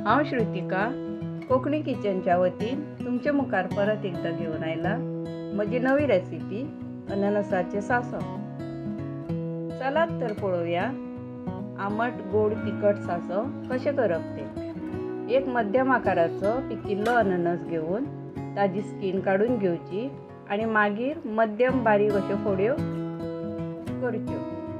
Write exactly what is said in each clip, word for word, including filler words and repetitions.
हांव श्रुतिका कोकणी किचनच्या वतीन तुमचे मुखार परत एकदा घेऊन आयला म्हजी नवी रेसिपी अननसाचे सांसव। चलात तर पळोवया आंबट गोड तिखट सांसव कशें करप ते। एक मध्यम आकाराचो पिकिल्लो अननस घेऊन ताजी स्किन काढून घेवची आणि मागीर मध्यम बारीक अश्यो फोड्यो करच्यो।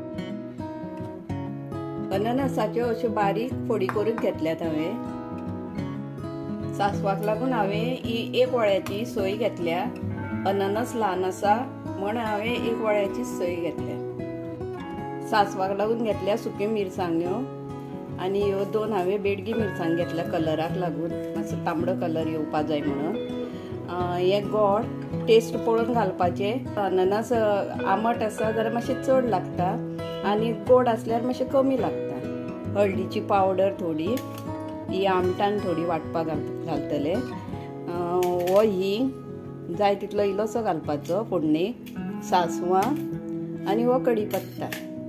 अननसाच्यो अश्यो बारीक फोडी करून घेतल्यात हांवें। सांसवाक लागून हांवें ही एक वळ्याची सोय घेतल्या। अननस ल्हान आसा म्हण हांवें एक वळ्याची सोय घेतल्या। सांसवाक लागून घेतल्या सुकी मिरसांग्यो आनी ह्यो दोन हांवें बेडगी मिरसांग घेतल्या कलराक लागून, मातसो तांबडो कलर येवपा जाय म्हणून। हे गोड टेस्ट पळोवन घालपाचे। अननस आंबट आसा जाल्यार मातशें चड लागता आनी गोड आसल्यार मातशें कमी लागता। हळदीची पावडर थोडी, ही आमटान थोडी वांटपाक घालतले। हो हिंग जाय तितलो इल्लोसो घालपाचो फोडणेक, सांसवां आनी हो कढीपत्ता।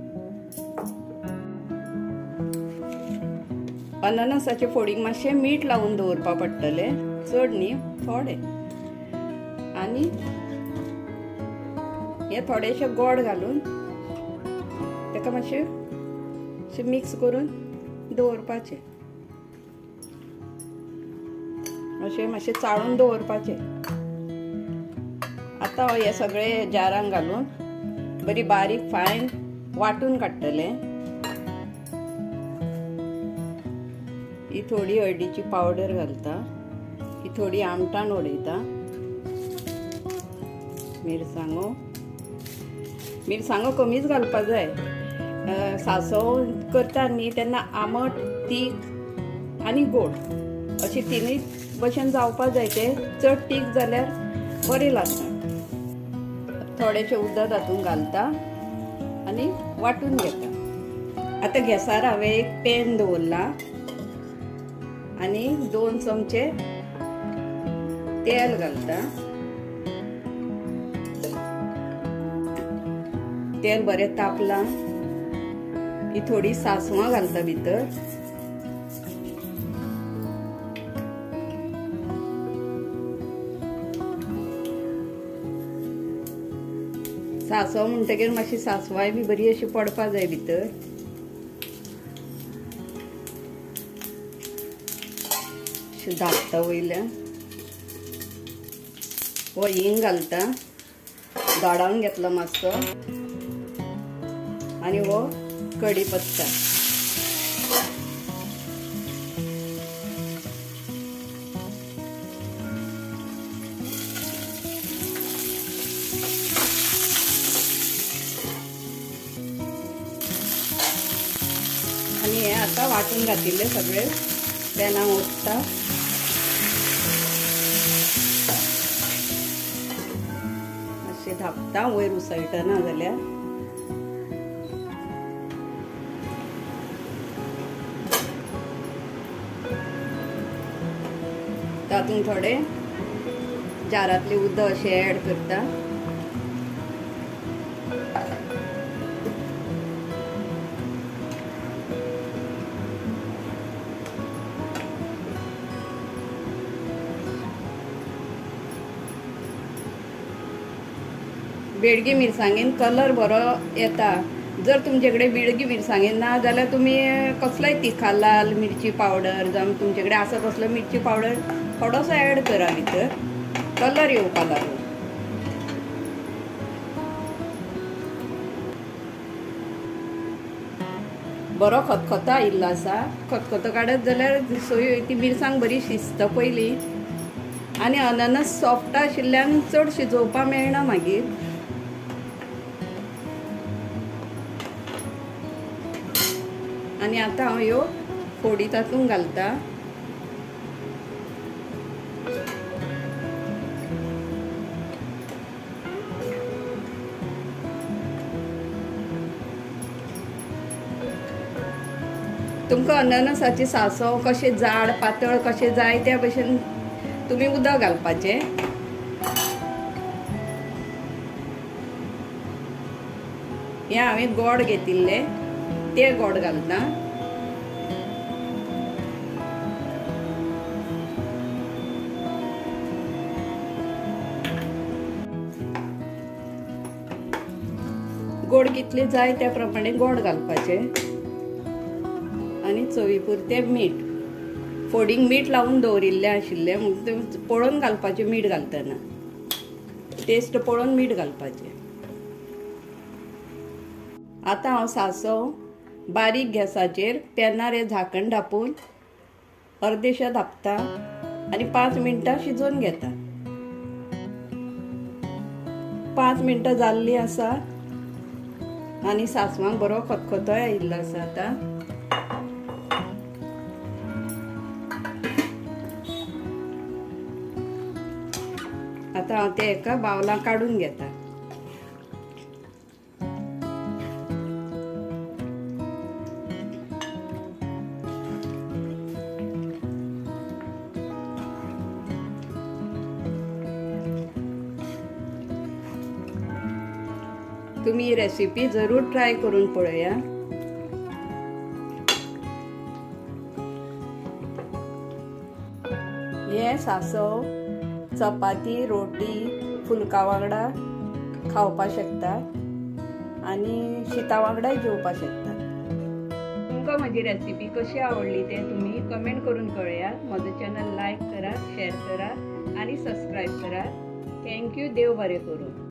अननसाचे फोडीक मातशें मीठ लावून दवरपा पडटले, चड न्ही थोडे। आनी हे थोडेशे गोड घालून ताका मातशें मिक्स करून दवरपाचे, अशें मातशें चाळून दवरपाचे। आतां हे सगळे जारांक घालून बरी बारीक फायन वाटून काडटले। ही थोडी हळदीची पावडर घालता, ही थोडी आमटाण उडयता। मिरसांगो मिरसांगो कमीच घालपा जाय। सांसव करता न्ही तेन्ना आंबट, तीख आनी गोड अशी तिनूय भशेन जावपा जाय। ते चड तीख जाल्यार बरी लागना। थोडेशें उदक तातूंत घालता आनी वाटून घेता। आतां गॅसार हांवें एक पॅन दवरला आनी दोन चमचे तेल घालता। तेल बरें तापलां की थोडी सांसवां घालता भितर। सांसव म्हणटकीर मातशी सांसवाय बी बरी अशी पडपा जाय भितर। धाकटा वयल्यान हो हिंग घालता, धाडावन घेतलो मातसो आनी हो कढीपत्ता। आनी हे आतां वाटून घातिल्ले सगळे पॅनाक ओतता। मातशें धापता वयर उसळटना जाल्यार। तातूंत थोडे जारांतले उदक अशें ऍड करता। बेडगी मिरसांगेन कलर बरो येता। जर तुमचे कडेन बेडगी मिरसांगेन ना जाल्यार तुमी कसलोय तिखा लाल मिरची पावडर जावं तुमचे कडेन आसा तसलो मिरची पावडर थोडोसो ऍड करा भितर, कलर येवपा लागून। बरो खतखतो आयिल्लो आसा। खतखतो काडत जाल्यार सोय ती मिरसांग बरी शिजता पयली आनी अननस सॉफ्ट आशिल्ल्यान चड शिजोवपा मेळना मागीर। आनी आतां हांव ह्यो फोडी तातूंत घालता। तुमकां अननसाचे सांसव कशें जाड पातळ कशें जाय त्या भशेन तुमी उदक घालपाचें। हे हांवें गोड घेतिल्ले ते गोड घालता। गोड कितले जाय त्या प्रमाणे गोड घालपाचे आणि चवी पुरते मीठ. फोडींग मीठ लावून दवरिल्ले आशिल्ले म्हणून पळोवन घालपाचे. मीठ घालतना टेस्ट पळोवन मीठ घालपाचे. आता हांव सांसव बारीक गॅसाचेर पॅनार हे झाकण धापून अर्देशें धापता आनी पांच मिनटां शिजोवन घेता. पांच मिनटां जाल्लीं आसा आनी सासवांक बरो खतखतोय आयिल्लो आसा. आता आता हांव ते एका बावलां काडून घेता. तुम्ही ही रेसिपी जरूर ट्राय करून पळया. हे सांसव चपाती, रोटी, फुलका वांगडा खावपा शकता आणि शीता वांगडाय जेवपाक शकता. तुमकां म्हजी रेसिपी कशी आवडली ते तुम्ही कमेंट करून कळयात. म्हजो चॅनल लायक करा, शेअर करा आणि सबस्क्राईब करा. थँक्यू. देव बरें करूं.